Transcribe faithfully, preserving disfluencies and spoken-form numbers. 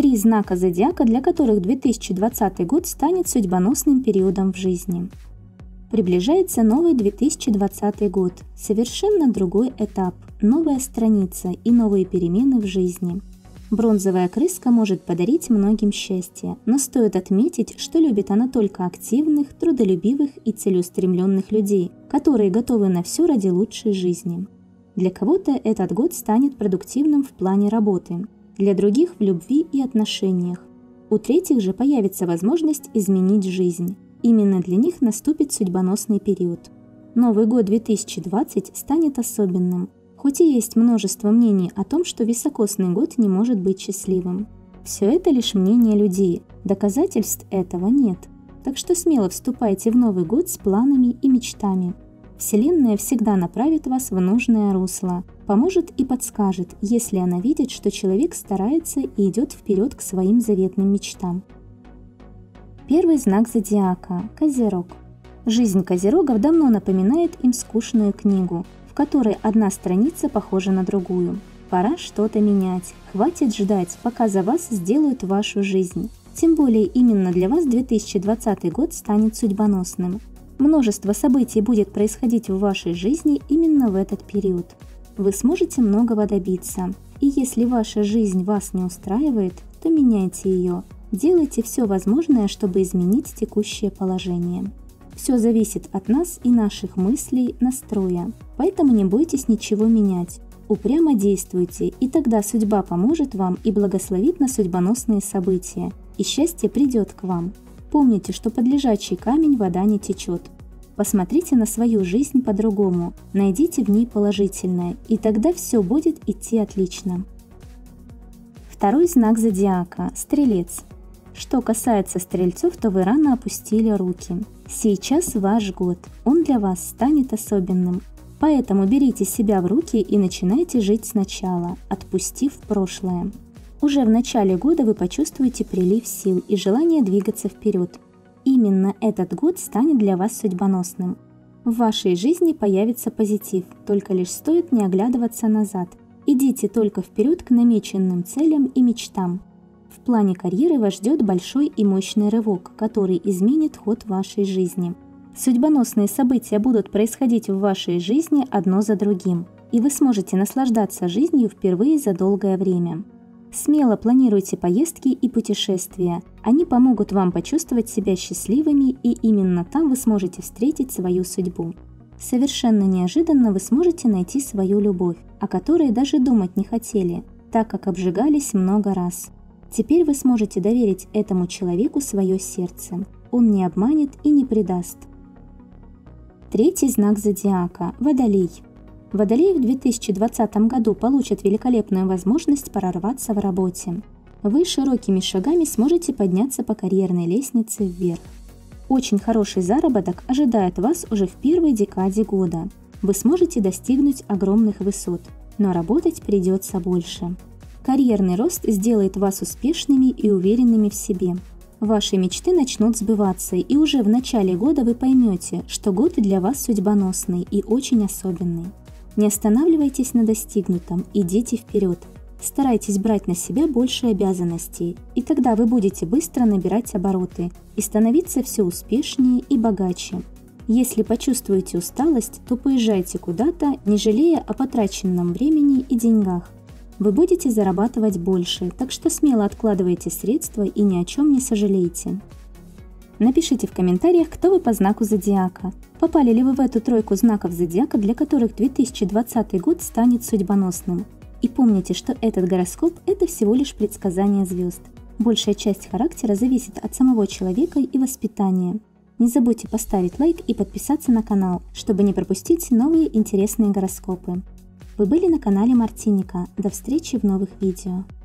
Три знака зодиака, для которых две тысячи двадцатый год станет судьбоносным периодом в жизни. Приближается новый две тысячи двадцатый год, совершенно другой этап, новая страница и новые перемены в жизни. Бронзовая крыска может подарить многим счастье, но стоит отметить, что любит она только активных, трудолюбивых и целеустремленных людей, которые готовы на все ради лучшей жизни. Для кого-то этот год станет продуктивным в плане работы, для других – в любви и отношениях. У третьих же появится возможность изменить жизнь. Именно для них наступит судьбоносный период. Новый год две тысячи двадцать станет особенным, хоть и есть множество мнений о том, что високосный год не может быть счастливым. Все это лишь мнение людей, доказательств этого нет. Так что смело вступайте в Новый год с планами и мечтами. Вселенная всегда направит вас в нужное русло, поможет и подскажет, если она видит, что человек старается и идет вперед к своим заветным мечтам. Первый знак зодиака – Козерог. Жизнь козерогов давно напоминает им скучную книгу, в которой одна страница похожа на другую. Пора что-то менять, хватит ждать, пока за вас сделают вашу жизнь. Тем более именно для вас две тысячи двадцатый год станет судьбоносным. Множество событий будет происходить в вашей жизни именно в этот период. Вы сможете многого добиться, и если ваша жизнь вас не устраивает, то меняйте ее. Делайте все возможное, чтобы изменить текущее положение. Все зависит от нас и наших мыслей, настроя, поэтому не бойтесь ничего менять. Упрямо действуйте, и тогда судьба поможет вам и благословит на судьбоносные события, и счастье придет к вам. Помните, что под лежачий камень вода не течет. Посмотрите на свою жизнь по-другому, найдите в ней положительное, и тогда все будет идти отлично. Второй знак зодиака – Стрелец. Что касается стрельцов, то вы рано опустили руки. Сейчас ваш год, он для вас станет особенным. Поэтому берите себя в руки и начинайте жить сначала, отпустив прошлое. Уже в начале года вы почувствуете прилив сил и желание двигаться вперед. Именно этот год станет для вас судьбоносным. В вашей жизни появится позитив, только лишь стоит не оглядываться назад. Идите только вперед к намеченным целям и мечтам. В плане карьеры вас ждет большой и мощный рывок, который изменит ход вашей жизни. Судьбоносные события будут происходить в вашей жизни одно за другим, и вы сможете наслаждаться жизнью впервые за долгое время. Смело планируйте поездки и путешествия, они помогут вам почувствовать себя счастливыми, и именно там вы сможете встретить свою судьбу. Совершенно неожиданно вы сможете найти свою любовь, о которой даже думать не хотели, так как обжигались много раз. Теперь вы сможете доверить этому человеку свое сердце. Он не обманет и не предаст. Третий знак зодиака – Водолей. Водолеи в две тысячи двадцатом году получат великолепную возможность прорваться в работе. Вы широкими шагами сможете подняться по карьерной лестнице вверх. Очень хороший заработок ожидает вас уже в первой декаде года. Вы сможете достигнуть огромных высот, но работать придется больше. Карьерный рост сделает вас успешными и уверенными в себе. Ваши мечты начнут сбываться, и уже в начале года вы поймете, что год для вас судьбоносный и очень особенный. Не останавливайтесь на достигнутом, идите вперед. Старайтесь брать на себя больше обязанностей, и тогда вы будете быстро набирать обороты и становиться все успешнее и богаче. Если почувствуете усталость, то поезжайте куда-то, не жалея о потраченном времени и деньгах. Вы будете зарабатывать больше, так что смело откладывайте средства и ни о чем не сожалейте. Напишите в комментариях, кто вы по знаку зодиака. Попали ли вы в эту тройку знаков зодиака, для которых две тысячи двадцатый год станет судьбоносным. И помните, что этот гороскоп – это всего лишь предсказание звезд. Большая часть характера зависит от самого человека и воспитания. Не забудьте поставить лайк и подписаться на канал, чтобы не пропустить новые интересные гороскопы. Вы были на канале Мартиника. До встречи в новых видео.